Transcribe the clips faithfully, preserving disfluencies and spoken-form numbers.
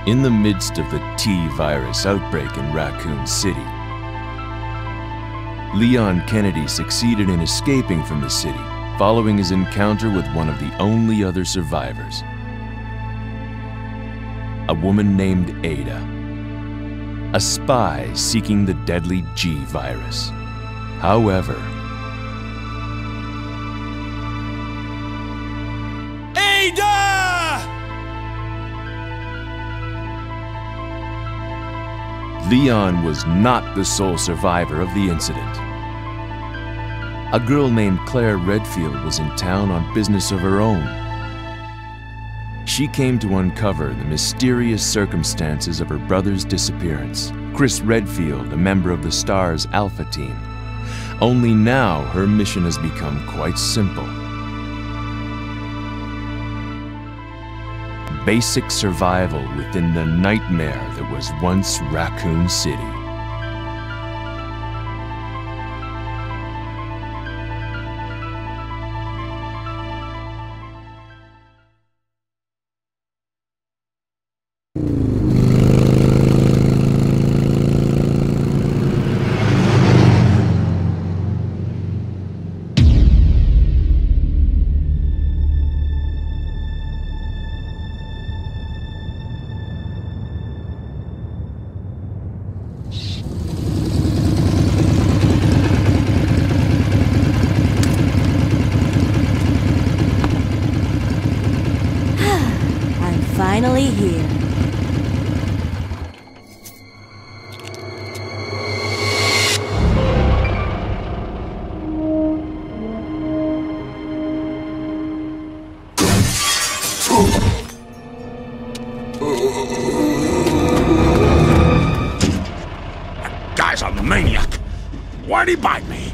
In the midst of the T virus outbreak in Raccoon City, Leon Kennedy succeeded in escaping from the city following his encounter with one of the only other survivors, a woman named Ada, a spy seeking the deadly G virus. However, Ada! Leon was not the sole survivor of the incident. A girl named Claire Redfield was in town on business of her own. She came to uncover the mysterious circumstances of her brother's disappearance. Chris Redfield, a member of the STARS Alpha team. Only now her mission has become quite simple. Basic survival within the nightmare that was once Raccoon City. Finally here. That guy's a maniac. Why'd he bite me?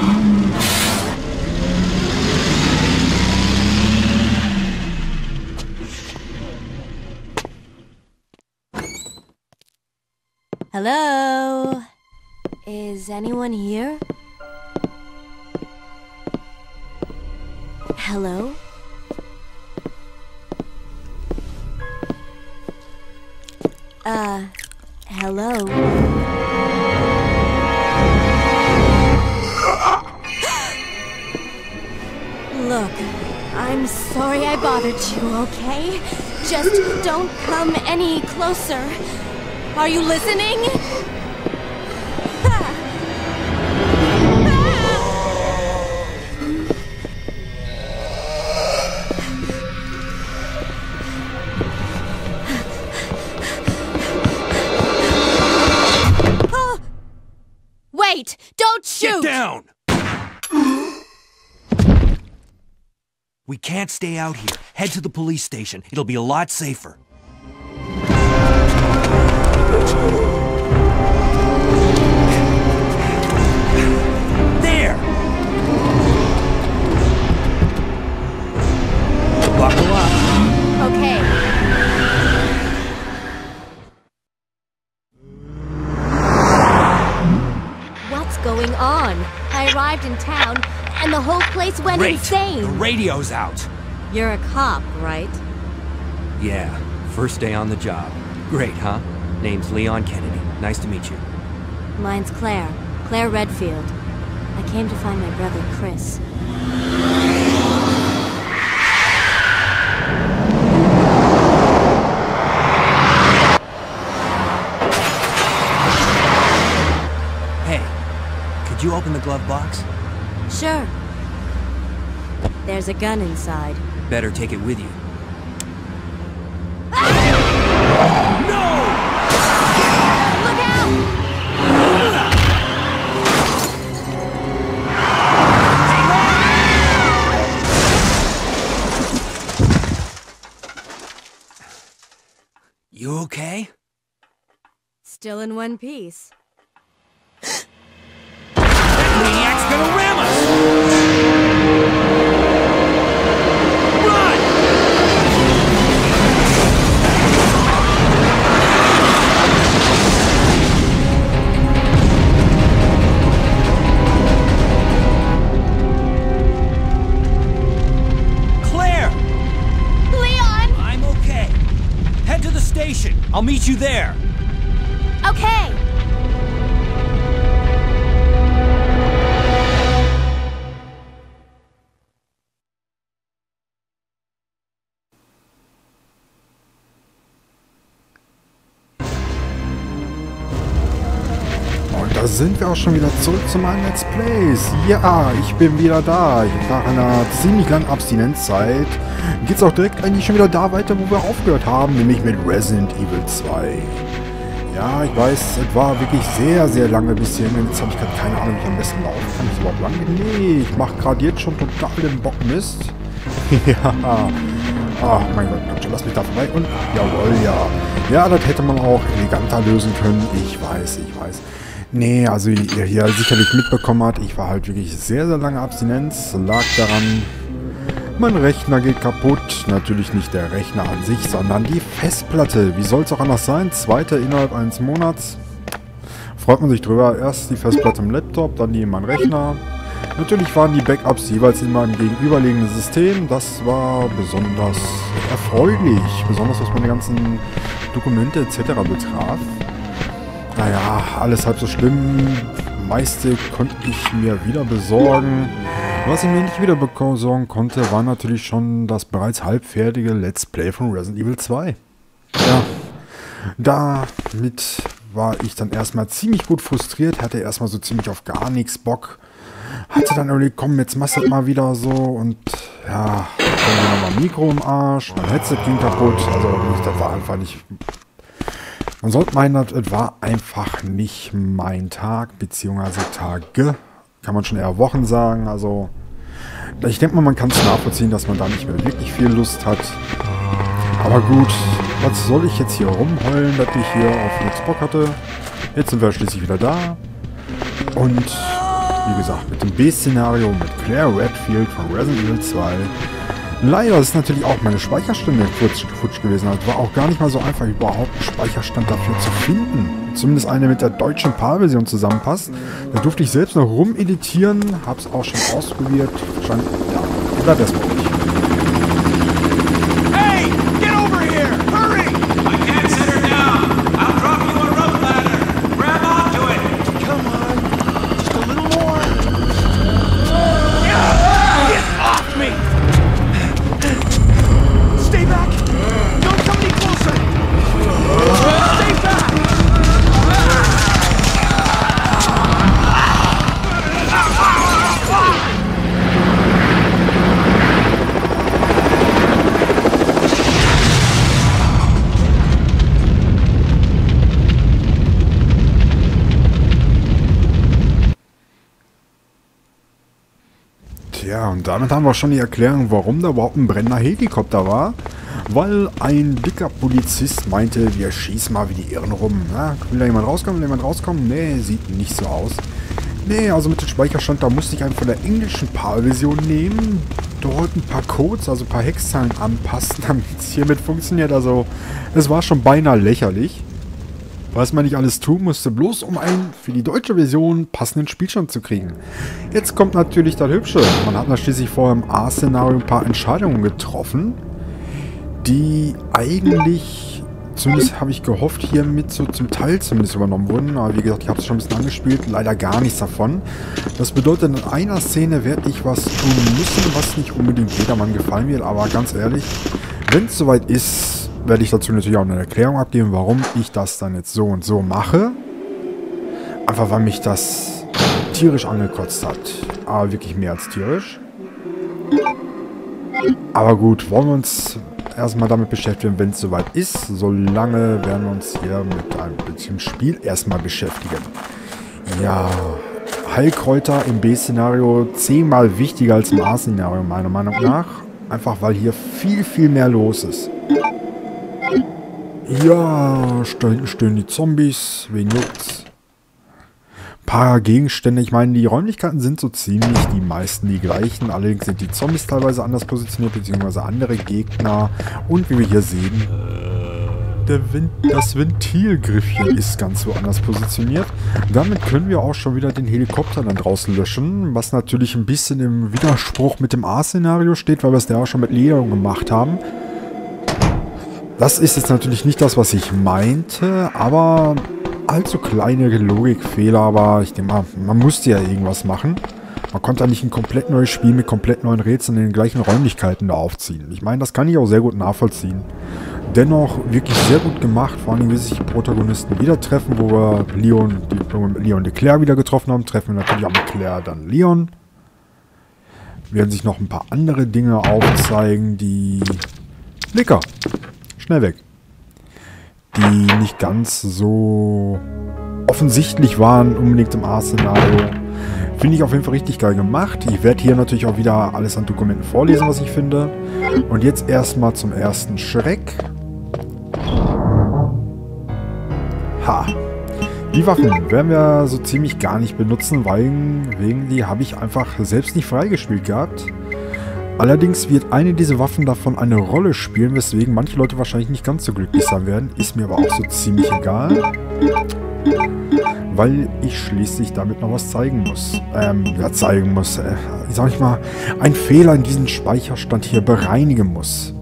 Hello? Is anyone here? Hello? Uh, hello? Look, I'm sorry I bothered you, okay? Just don't come any closer. Are you listening? Wait! Don't shoot! Get down! We can't stay out here. Head to the police station. It'll be a lot safer. There! Buckle up. Okay. What's going on? I arrived in town, and the whole place went Great. insane. The radio's out. You're a cop, right? Yeah, first day on the job. Great, huh? Name's Leon Kennedy. Nice to meet you. Mine's Claire. Claire Redfield. I came to find my brother, Chris. Hey, could you open the glove box? Sure. There's a gun inside. Better take it with you. You okay? Still in one piece. That maniac's gonna ram us! Claire! Leon! I'm okay. Head to the station. I'll meet you there. Okay. Und da sind wir auch schon wieder zurück zu meinen Let's Plays. Ja, ich bin wieder da. Nach einer ziemlich langen Abstinenzzeit geht es auch direkt eigentlich schon wieder da weiter, wo wir aufgehört haben, nämlich mit Resident Evil zwei. Ja, ich weiß, es war wirklich sehr, sehr lange bis hierhin. Jetzt habe ich gerade keine Ahnung, wie ich am besten laufen kann. Ich überhaupt lange? Nee, ich mache gerade jetzt schon total den Bockmist. Ja, ach mein Gott, lass mich da vorbei. Und jawohl, ja. Ja, das hätte man auch eleganter lösen können. Ich weiß, ich weiß. Nee, also wie ihr hier sicherlich mitbekommen habt, ich war halt wirklich sehr, sehr lange Abstinenz. Lag daran, mein Rechner geht kaputt. Natürlich nicht der Rechner an sich, sondern die Festplatte. Wie soll es auch anders sein? Zweite innerhalb eines Monats. Freut man sich drüber. Erst die Festplatte im Laptop, dann die in meinem Rechner. Natürlich waren die Backups jeweils in meinem gegenüberliegenden System. Das war besonders erfreulich. Besonders was meine ganzen Dokumente et cetera betraf. Naja, alles halb so schlimm. Meiste konnte ich mir wieder besorgen. Was ich mir nicht wieder besorgen konnte, war natürlich schon das bereits halbfertige Let's Play von Resident Evil zwei. Ja, damit war ich dann erstmal ziemlich gut frustriert, hatte erstmal so ziemlich auf gar nichts Bock. Hatte dann überlegt, komm, jetzt machst du das mal wieder so und ja, dann nochmal Mikro im Arsch, mein Headset ging kaputt, also das war einfach nicht... Man sollte meinen, es war einfach nicht mein Tag, beziehungsweise Tage, kann man schon eher Wochen sagen. Also, ich denke mal, man kann es nachvollziehen, dass man da nicht mehr wirklich viel Lust hat. Aber gut, was soll ich jetzt hier rumheulen, dass ich hier auf nichts Bock hatte? Jetzt sind wir schließlich wieder da. Und, wie gesagt, mit dem B-Szenario mit Claire Redfield von Resident Evil zwei. Leider ist natürlich auch meine Speicherstände futsch, futsch gewesen. Es war auch gar nicht mal so einfach, überhaupt einen Speicherstand dafür zu finden. Zumindest eine mit der deutschen PAL-Version zusammenpasst. Da durfte ich selbst noch rumeditieren, hab's auch schon ausprobiert. Wahrscheinlich, ja, bleibt erstmal nicht. Hey! Get over here! Hurry! I can't set her down! I'll drop you a rope ladder! Grab onto it! Come on! Just a little more! Get off me! Stay back! Don't come any closer! Stay back! Tja, und damit haben wir schon die Erklärung, warum da überhaupt ein brennender Helikopter war. Weil ein dicker Polizist meinte, wir schießen mal wie die Irren rum. Na, will da jemand rauskommen? Will jemand rauskommen? Nee, sieht nicht so aus. Nee, also mit dem Speicherstand, da musste ich einen von der englischen PAL-Version nehmen. Dort ein paar Codes, also ein paar Hexzahlen anpassen, damit es hiermit funktioniert. Also, es war schon beinahe lächerlich. Was man nicht alles tun musste, bloß um einen für die deutsche Version passenden Spielstand zu kriegen. Jetzt kommt natürlich das Hübsche. Man hat natürlich schließlich vorher im A-Szenario ein paar Entscheidungen getroffen, die eigentlich, zumindest habe ich gehofft, hiermit so zum Teil zumindest übernommen wurden. Aber wie gesagt, ich habe es schon ein bisschen angespielt, leider gar nichts davon. Das bedeutet, in einer Szene werde ich was tun müssen, was nicht unbedingt jedermann gefallen wird. Aber ganz ehrlich, wenn es soweit ist, werde ich dazu natürlich auch eine Erklärung abgeben, warum ich das dann jetzt so und so mache. Einfach weil mich das tierisch angekotzt hat. Aber wirklich mehr als tierisch. Aber gut, wollen wir uns erstmal damit beschäftigen, wenn es soweit ist. Solange werden wir uns hier mit einem bisschen Spiel erstmal beschäftigen. Ja, Heilkräuter im B-Szenario zehnmal wichtiger als im A-Szenario, meiner Meinung nach. Einfach weil hier viel, viel mehr los ist. Ja, da hinten stehen die Zombies, wen juckt's? Paar Gegenstände, ich meine, die Räumlichkeiten sind so ziemlich die meisten die gleichen, allerdings sind die Zombies teilweise anders positioniert, beziehungsweise andere Gegner. Und wie wir hier sehen, der Vent das Ventilgriffchen ist ganz woanders positioniert. Damit können wir auch schon wieder den Helikopter dann draußen löschen, was natürlich ein bisschen im Widerspruch mit dem A-Szenario steht, weil wir es da auch schon mit Leon gemacht haben. Das ist jetzt natürlich nicht das, was ich meinte, aber allzu kleine Logikfehler, aber ich denke mal, man musste ja irgendwas machen. Man konnte ja nicht ein komplett neues Spiel mit komplett neuen Rätseln in den gleichen Räumlichkeiten da aufziehen. Ich meine, das kann ich auch sehr gut nachvollziehen. Dennoch wirklich sehr gut gemacht, vor allem wie sich die Protagonisten wieder treffen, wo wir Leon, die, wo wir Leon und Claire wieder getroffen haben, treffen wir natürlich auch mit Claire dann Leon. Werden sich noch ein paar andere Dinge aufzeigen, die... Lecker! Schnell weg. Die nicht ganz so offensichtlich waren, unbedingt im A-Szenario. Finde ich auf jeden Fall richtig geil gemacht. Ich werde hier natürlich auch wieder alles an Dokumenten vorlesen, was ich finde. Und jetzt erstmal zum ersten Schreck. Ha! Die Waffen werden wir so ziemlich gar nicht benutzen, weil wegen die habe ich einfach selbst nicht freigespielt gehabt. Allerdings wird eine dieser Waffen davon eine Rolle spielen, weswegen manche Leute wahrscheinlich nicht ganz so glücklich sein werden. Ist mir aber auch so ziemlich egal. Weil ich schließlich damit noch was zeigen muss. Ähm, ja, zeigen muss. Äh, sag ich mal, ein Fehler in diesem Speicherstand hier bereinigen muss.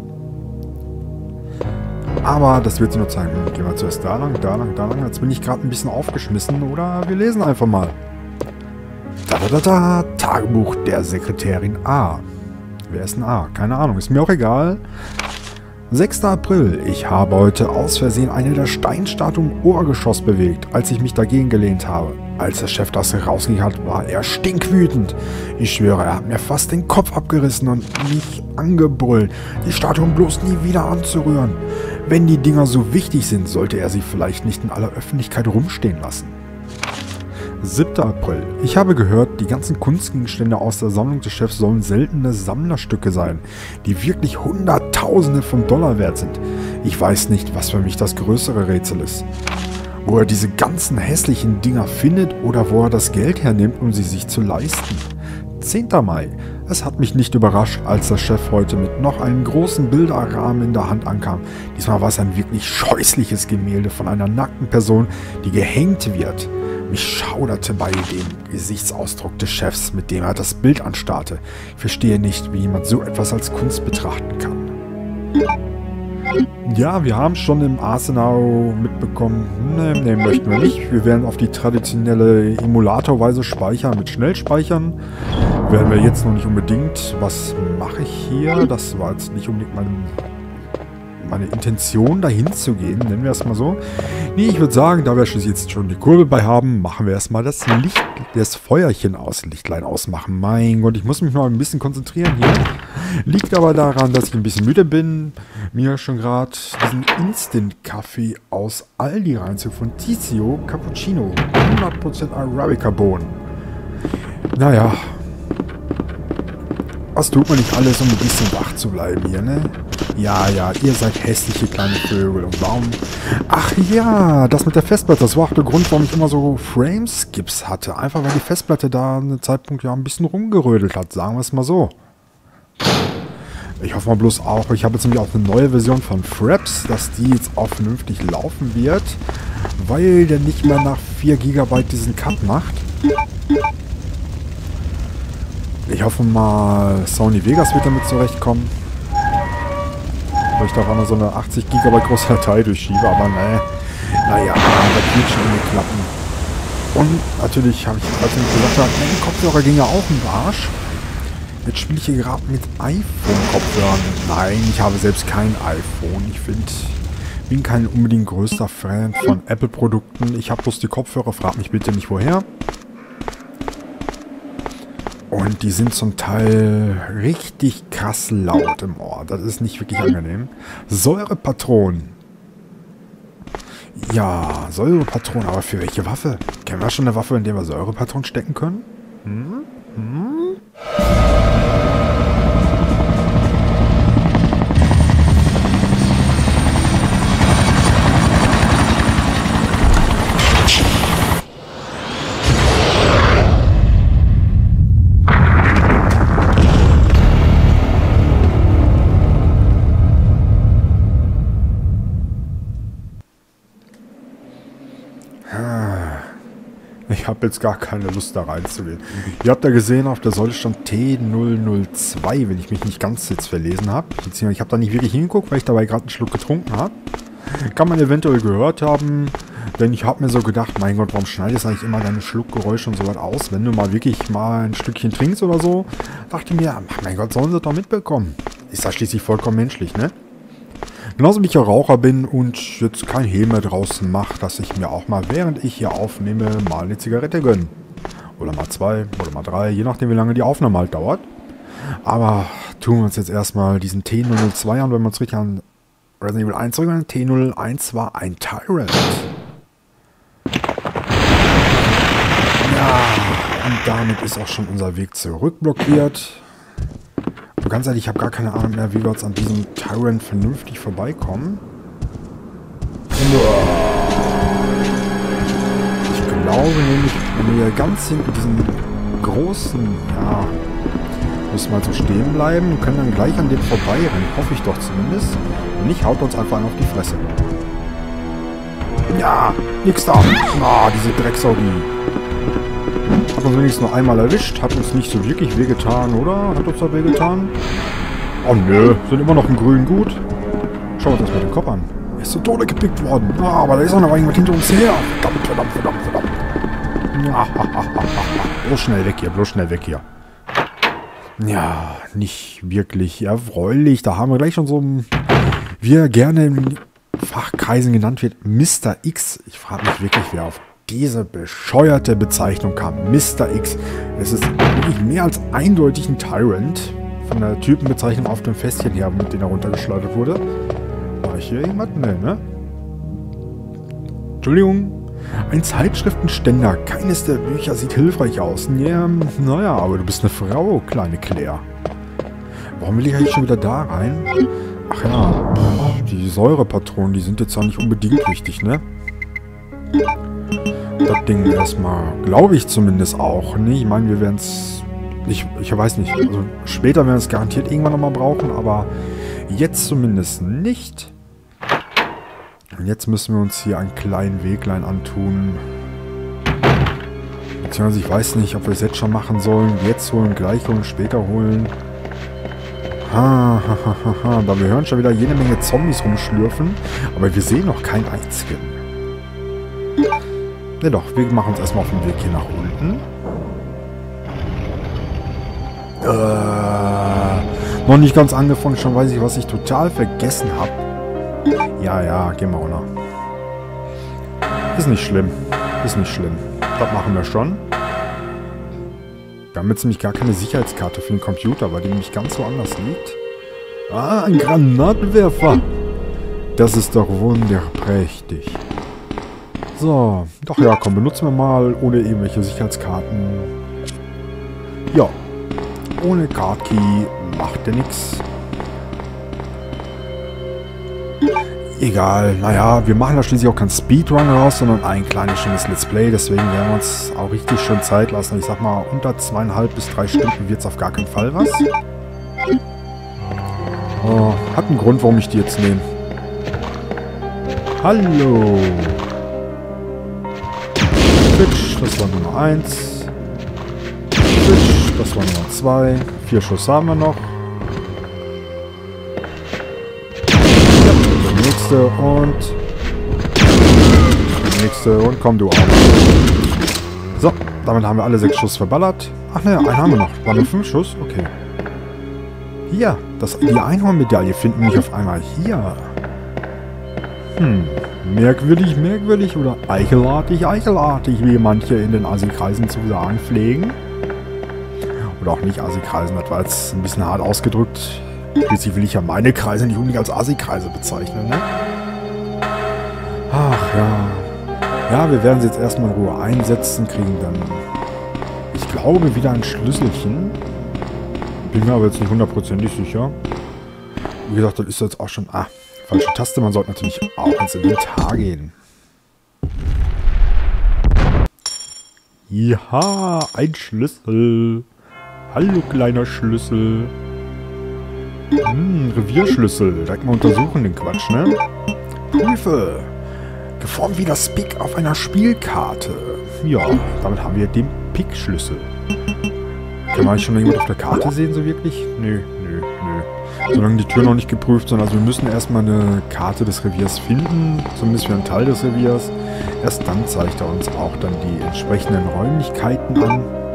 Aber das wird sie nur zeigen. Gehen wir zuerst da lang, da lang, da lang. Jetzt bin ich gerade ein bisschen aufgeschmissen. Oder wir lesen einfach mal. Da, da, da, da. Tagebuch der Sekretärin A. Wer ist ein A? Keine Ahnung. Ist mir auch egal. sechster April. Ich habe heute aus Versehen eine der Steinstatuen im Obergeschoss bewegt, als ich mich dagegen gelehnt habe. Als der Chef das rausging hat, war er stinkwütend. Ich schwöre, er hat mir fast den Kopf abgerissen und mich angebrüllt, die Statuen bloß nie wieder anzurühren. Wenn die Dinger so wichtig sind, sollte er sie vielleicht nicht in aller Öffentlichkeit rumstehen lassen. siebter April. Ich habe gehört, die ganzen Kunstgegenstände aus der Sammlung des Chefs sollen seltene Sammlerstücke sein, die wirklich Hunderttausende von Dollar wert sind. Ich weiß nicht, was für mich das größere Rätsel ist. Wo er diese ganzen hässlichen Dinger findet oder wo er das Geld hernimmt, um sie sich zu leisten. zehnter Mai. Es hat mich nicht überrascht, als der Chef heute mit noch einem großen Bilderrahmen in der Hand ankam. Diesmal war es ein wirklich scheußliches Gemälde von einer nackten Person, die gehängt wird. Mich schauderte bei dem Gesichtsausdruck des Chefs, mit dem er das Bild anstarrte. Ich verstehe nicht, wie jemand so etwas als Kunst betrachten kann. Ja, wir haben schon im A-Szenario mitbekommen, ne, ne, möchten wir nicht. Wir werden auf die traditionelle Emulatorweise speichern mit Schnellspeichern. Werden wir jetzt noch nicht unbedingt. Was mache ich hier? Das war jetzt nicht unbedingt meine, meine Intention, dahin zu gehen, nennen wir es mal so. Nee, ich würde sagen, da wir schließlich jetzt schon die Kurbel bei haben, machen wir erstmal das Licht, das Feuerchen aus, Lichtlein ausmachen. Mein Gott, ich muss mich noch ein bisschen konzentrieren hier. Liegt aber daran, dass ich ein bisschen müde bin. Mir schon gerade diesen Instant-Kaffee aus Aldi reinzog von Tizio Cappuccino. hundert Prozent Arabica-Bohnen. Naja. Was tut man nicht alles, um ein bisschen wach zu bleiben hier, ne? Ja, ja, ihr seid hässliche kleine Vögel. Und warum... Ach ja, das mit der Festplatte, das war auch der Grund, warum ich immer so Frame-Skips hatte. Einfach, weil die Festplatte da an einem Zeitpunkt ja ein bisschen rumgerödelt hat, sagen wir es mal so. Ich hoffe mal bloß auch, ich habe jetzt nämlich auch eine neue Version von Fraps, dass die jetzt auch vernünftig laufen wird, weil der nicht mehr nach vier Gigabyte diesen Cut macht. Ich hoffe mal, Sony Vegas wird damit zurechtkommen. Weil ich da auch noch so eine achtzig Gigabyte große Datei durchschiebe, aber ne, naja, da geht schon in die Klappen. Und natürlich habe ich, als ich gesagt habe, mein Kopfhörer ging ja auch im Arsch. Jetzt spiele ich hier gerade mit iPhone-Kopfhörern. Nein, ich habe selbst kein iPhone. Ich finde, bin kein unbedingt größter Fan von Apple-Produkten. Ich habe bloß die Kopfhörer, frag mich bitte nicht woher. Und die sind zum Teil richtig krass laut im Ohr. Das ist nicht wirklich angenehm. Säurepatronen. Ja, Säurepatronen, aber für welche Waffe? Kennen wir schon eine Waffe, in der wir Säurepatronen stecken können? Hm? Hm? Ich habe jetzt gar keine Lust da reinzugehen. Ihr habt ja gesehen, auf der Säule stand T null null zwei, wenn ich mich nicht ganz jetzt verlesen habe. Beziehungsweise ich habe da nicht wirklich hingeguckt, weil ich dabei gerade einen Schluck getrunken habe. Kann man eventuell gehört haben, denn ich habe mir so gedacht, mein Gott, warum schneidest du eigentlich immer deine Schluckgeräusche und so was aus, wenn du mal wirklich mal ein Stückchen trinkst oder so? Dachte ich mir, ach mein Gott, sollen sie doch mitbekommen. Ist ja schließlich vollkommen menschlich, ne? Genauso wie ich ja Raucher bin und jetzt kein Hehl mehr draußen mache, dass ich mir auch mal, während ich hier aufnehme, mal eine Zigarette gönne. Oder mal zwei oder mal drei, je nachdem wie lange die Aufnahme halt dauert. Aber tun wir uns jetzt erstmal diesen T null null zwei an, wenn wir uns richtig an Resident Evil eins zurückgehen. T null null eins war ein Tyrant. Ja, und damit ist auch schon unser Weg zurück blockiert. Aber ganz ehrlich, ich habe gar keine Ahnung mehr, wie wir jetzt an diesem Tyrant vernünftig vorbeikommen. Ich glaube nämlich, wenn wir ganz hinten diesen großen, ja, müssen wir halt so stehen bleiben und können dann gleich an dem vorbeirennen, hoffe ich doch zumindest. Und nicht haut uns einfach auf die Fresse. Ja, nix da. Ah, diese Drecksau, die hat uns wenigstens noch einmal erwischt, hat uns nicht so wirklich wehgetan, oder? Hat uns da wehgetan? Oh nö, sind immer noch im Grün gut. Schau uns das mit dem Kopf an. Er ist zu Tode gepickt worden. Ah, aber da ist auch noch irgendwas hinter uns her. Verdammt, verdammt, verdammt, verdammt. Ja, bloß schnell weg hier, bloß schnell weg hier. Ja, nicht wirklich erfreulich. Da haben wir gleich schon so ein, wie er gerne in Fachkreisen genannt wird, Mister X. Ich frage mich wirklich, wer auf diese bescheuerte Bezeichnung kam. Mister X. Es ist wirklich mehr als eindeutig ein Tyrant. Von der Typenbezeichnung auf dem Fässchen her, mit dem er runtergeschleudert wurde. War ich hier irgendwas? Nee, ne? Entschuldigung. Ein Zeitschriftenständer. Keines der Bücher sieht hilfreich aus. Ja, naja, aber du bist eine Frau, kleine Claire. Warum will ich eigentlich schon wieder da rein? Ach ja, die Säurepatronen, die sind jetzt auch nicht unbedingt wichtig, ne? Das Ding erstmal, glaube ich zumindest auch. Ne? Ich meine, wir werden es... Ich, ich weiß nicht. Also später werden wir es garantiert irgendwann nochmal brauchen, aber jetzt zumindest nicht. Und jetzt müssen wir uns hier einen kleinen Weglein antun. Beziehungsweise ich weiß nicht, ob wir es jetzt schon machen sollen. Jetzt holen, gleich holen, später holen. Ha, ha, ha, ha, ha. Aber wir hören schon wieder jede Menge Zombies rumschlürfen. Aber wir sehen noch keinen einzigen. Ne doch, wir machen uns erstmal auf den Weg hier nach unten. Äh, noch nicht ganz angefangen, schon weiß ich, was ich total vergessen habe. Ja, ja, gehen wir runter. Ist nicht schlimm. Ist nicht schlimm. Das machen wir schon. Wir haben jetzt nämlich gar keine Sicherheitskarte für den Computer, weil die nämlich ganz woanders liegt. Ah, ein Granatwerfer. Das ist doch wunderprächtig. So, doch ja, komm, benutzen wir mal ohne irgendwelche Sicherheitskarten. Ja, ohne Cardkey macht der nix. Egal, naja, wir machen da schließlich auch kein Speedrun raus, sondern ein kleines, schönes Let's Play. Deswegen werden wir uns auch richtig schön Zeit lassen. Ich sag mal, unter zweieinhalb bis drei Stunden wird es auf gar keinen Fall was. Oh, hat einen Grund, warum ich die jetzt nehme. Hallo. Switch, das war Nummer eins. Switch, das war Nummer zwei. Vier Schuss haben wir noch. Der nächste und... Der nächste und komm du auch. So, damit haben wir alle sechs Schuss verballert. Ach ne, einen haben wir noch. Waren nur fünf Schuss? Okay. Hier, das, die Einhornmedaille finden mich auf einmal hier. Hm, merkwürdig, merkwürdig oder eichelartig, eichelartig, wie manche in den Assi-Kreisen zu sagen pflegen. Oder auch nicht Assi-Kreisen, das war jetzt ein bisschen hart ausgedrückt. Schließlich will ich ja meine Kreise nicht unbedingt als Assi-Kreise bezeichnen, ne? Ach ja. Ja, wir werden sie jetzt erstmal in Ruhe einsetzen, kriegen dann, ich glaube, wieder ein Schlüsselchen. Bin mir aber jetzt nicht hundertprozentig sicher. Wie gesagt, das ist jetzt auch schon... Ah, falsche Taste. Man sollte natürlich auch ins Inventar gehen. Ja, ein Schlüssel. Hallo, kleiner Schlüssel. Hm, Revierschlüssel. Direkt mal untersuchen den Quatsch, ne? Prüfe. Geformt wie das Spick auf einer Spielkarte. ja, damit haben wir den Pick-Schlüssel. Kann man schon mal jemand auf der Karte sehen, so wirklich? Nö, nö, nö. Solange die Tür noch nicht geprüft, sondern also wir müssen erstmal eine Karte des Reviers finden, zumindest für einen Teil des Reviers. Erst dann zeigt er uns auch dann die entsprechenden Räumlichkeiten an.